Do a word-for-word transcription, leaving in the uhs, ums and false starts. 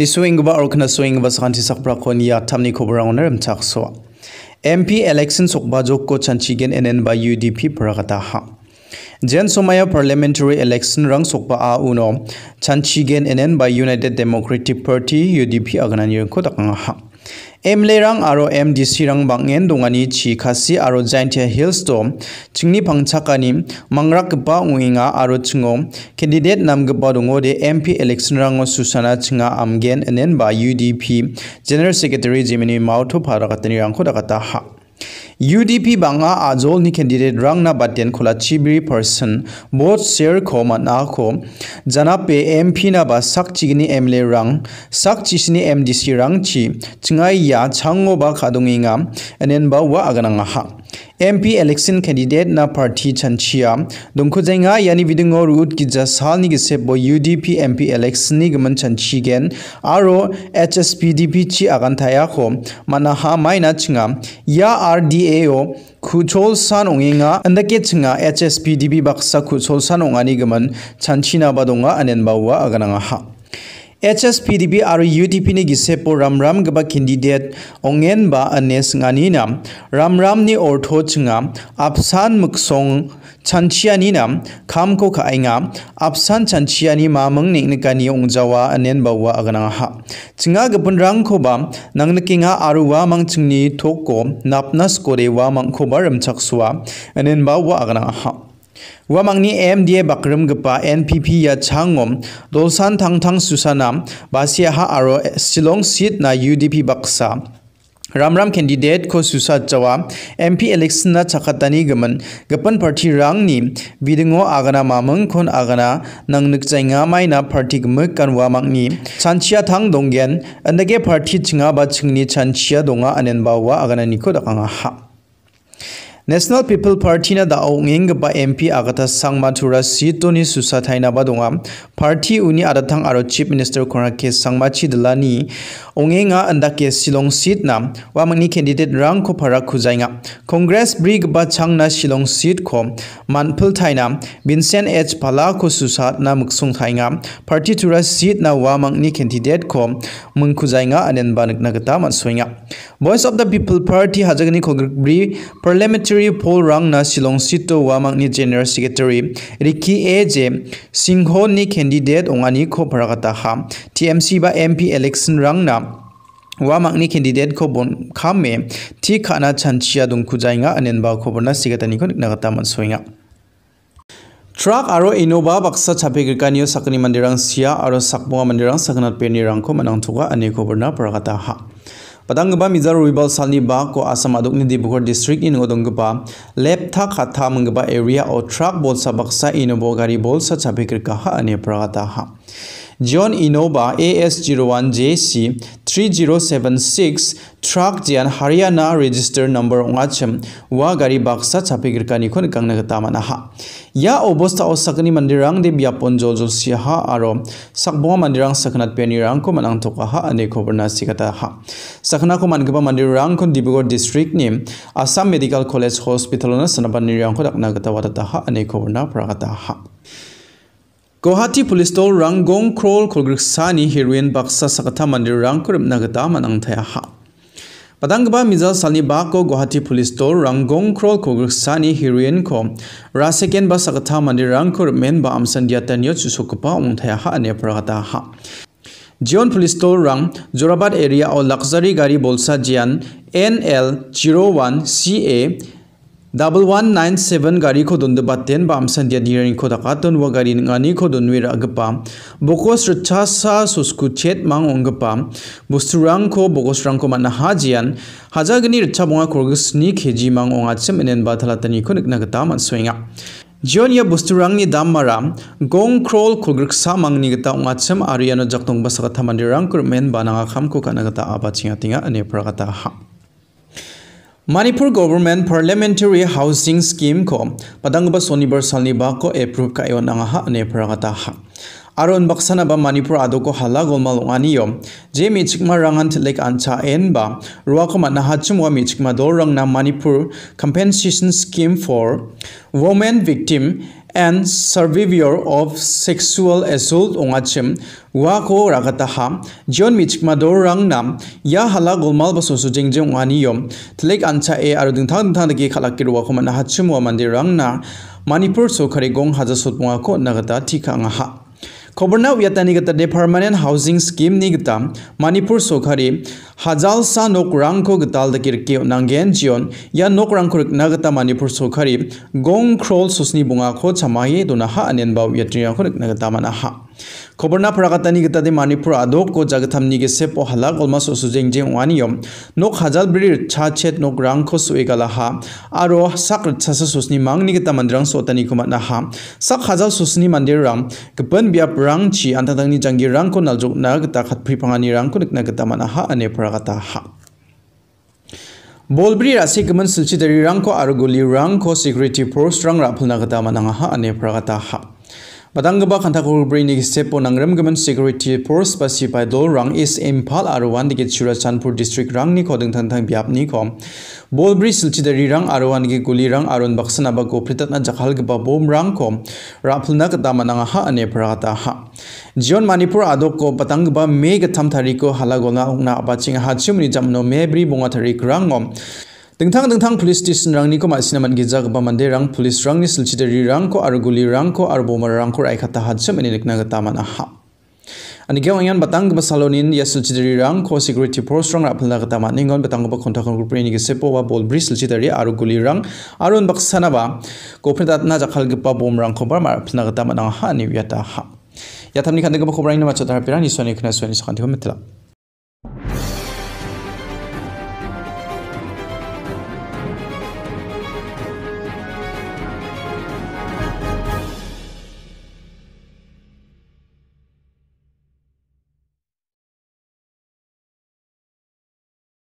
Ni swing ba or kana swing ba santi sakpra kon ya tamni khobra oner am chakso. M P election sokba jokko chanchigen enen ba U D P pragata ha. Jen somaya parliamentary election rang sokba a uno chanchigen enen ba United Democratic Party U D P aganani ko takanga ha. M lerang aro M D C rang bangen dongani chi khasi aro Giantia Hills to chingni pangchakani mangrak ba uinga aro chingo candidate nam gba dongo de M P election rang susana chinga amgen enen ba U D P General Secretary Jimini Mauto pharakatani rang ko dakata ha. U D P banga ajol ni candidate rang na baten khola chibri person both share ko mana ko jana pe M P na ba sak chigini M L A rang sak chisini M D C rang chi chingai ya chango ba khadunginga enen ba wa agananga ha. M P election candidate na party chanchia dongko jainga yani vidingo root ki jasal ni gisebo U D P M P election ni gaman chanchigen aro H S P D P chi agan thaya ko mana ha maina chinga ya R D A o kuchol san onginga andake chinga H S P D P baksa kuchol san ongani gaman chanchina badonga anen bawa agananga ha. H S P D P aro U D P ni gisepo ram ram gaba candidate ongen ba anes ngani nam ram ram ni ortho chinga apsan muksong chanchiani nam kham ko khainga apsan chanchiani mamang ning nikani ongjawa anen bawa agana ha chinga gapun rang ko ba nangnakinga aruwa mang chingni thokko napnas kore wa mang ko baram chakswa anen bawa agana ha. Wamangni M D A bakram gapa N P P ya changom dolsan thang thang susana basia ha aro Shillong seat na U D P baksa Ramram candidate ko susa chawa M P election na chakatani gaman gapan party rang ni bidingo agana mamang kon agana nang nukchainga maina party gmak kan wamangni chanchia thang donggen andage party chinga ba chingni chanchia donga anen bawa agana niko dakanga ha. National People Party na da ongeng ba M P agata sangmathura sitoni susathaina badonga party uni adathang aro chief minister korake sangmachi dalani ongenga andake Shillong seat na wamangni candidate rang ko phara khujainga Congress brig ba changna Shillong seat ko manphul thaina Vincent H Phala ko susat na muksung thainga party thura seat na wamangni candidate ko mung khujainga anen banak nagata mansoinga Voice of the People Party hajagani khogri parliamentary poll rang na Shillong sito wamangni General Secretary Ricky A J Singho ni candidate ongani ko paragata ha T M C ba M P election rang na wamangni candidate ko bon khame thi khana chanchia dung khujainga anen ba khoborna sigatani ko nagata mansoinga Truck aro Innova baksa chapegirkanio sakni mandirang sia aro sakbo mandirang saknat penirang ko manang thuga ane khoborna paragata ha Padangba Mizar Ruibal Salni ba ko Assam adukni Dibrugarh district in Odongba leptha khatha mangba area o truck bolsa baksa Innova gari bolsa chapekir ka ha ane pragata ha John Innova A S zero one J C three zero seven six truck jian Haryana register number ongachem wa gari baksa chapekir kani khon kangna gata mana ha ya obosta o sakni mandirang de biapon joljol sia ha aro sakbo mandirang saknat penirang ko manang thoka ha ane khobarna sikata ha sakna ko mangba mandirang kon Dibrugarh district ni Assam Medical College Hospital na sanaban nirang ko dakna gata wata ha ane khobarna pragata ha Guwahati Police Tol Ranggong Crore Kolgriksani Heroin baksa sakatha mandirang ko nagata manang thaya ha Padangba Mizal Salni ba ko Guwahati Police Tol Ranggong Crore Kolgriksani Heroin ko Raseka ba sakatha mandirang ko men ba amsan diatanyo chusukpa ong thaya ha ane pragata ha Jion Police Tol Rang Jorabad area o luxury gari bolsa jian N L zero one C A one one nine seven gari ko don debaten ba amsan dia diring ko dakaton wa gari ngani ko don wira agpa bokos rachasa susku chet mang ongpa busturang ko bokos rang ko man hajian hajagni rachabonga korgsni kg mang onga chem enen ba thalatani ko nikna gata man soinga Jion ya busturang ni damara gong Crore kolgriksa mangni gata onga chem ariano jaktong basakatha mandirang ko men bananga kham ko kana gata aba chinga tinga ane pragata ha Manipur Government Parliamentary Housing Scheme ko padangba Sonibar Salni ba ko approve ka yon anga ha ane pragata ha Aron baksana ba Manipur adoko hala golmal ongani je michikma rangan lek ancha en ba ruwa ko manna hachumwa michikma dor rang na Manipur Compensation Scheme for Women Victim and survivor of sexual assault ongachim wako rakataha John Michmador Rangnam ya hala golmal basosu jingjing waniyom tlek ancha e aruding thang thang dagi khalakir wakoman hachim wa mandirangna Manipur sokhari gong hajasut wako nagata tika ngaha Koberna Yatani gata de permanent housing scheme ni gata Manipur sokhari Hajal sa nokrang ko gatal da kirke nangen jion ya nokrang ko nagata Manipur sokhari gong krol susni bunga ko chamaye dona ha anen baw yatriya ko nagata mana ha Koberna Prakatani gata de Manipur adok ko jagatham ni ge sepo halak olmas sujeng jeng waniyom nok hajal brir chachet nokrang ko suegala ha aro sakrat chasa susni mang ni gata mandrang sotani ko na ha sak hajal susni mandirang kepen biap rang chi antadang ni jangi rang ko naljok na gata khat pripangani rang ko nagata mana ha ane prakata ha Bolbri Raseka man silchidari rang ko arguli rang ko security force rang rapul nagata mana ha ane prakata ha Badangaba Kantakul Brainy Sepo Nangram Gaman Security Force Pasipai Dol Rang is Impal Arwan the Chura Chanpur District Rang Niko Tantang Biap Niko Bolbri Silchidari Rang Arwan Guli Rang Arun Baksanaba Go Pritatna Jakal Gabom Rangko Rapulnak Damananga Ane Prata Ha John Manipur Adoko Batangba Mega Tamtariko Halagona Na Baching Hachimni Jamno Mebri Bongatari Rangom Tengtang tengtang police station rang ni ko masinaman gijag ba mande rang police rang ni silchidari rang ko arguli rang ko arbomar rang ko aikata hadsam inilik na gataman aha ani gawangan batang ba salonin ya silchidari rang ko security force rang rapla gataman ningon batang ba kontak group ni gesepo wa bol bris silchidari arguli rang arun baksana ba ko printat na jakhal gipa bom rang ko bar mar pna gataman aha ni yata ha yatamni khande ba khobra ni ma chadar pirani soni khna soni sakhanti ho metla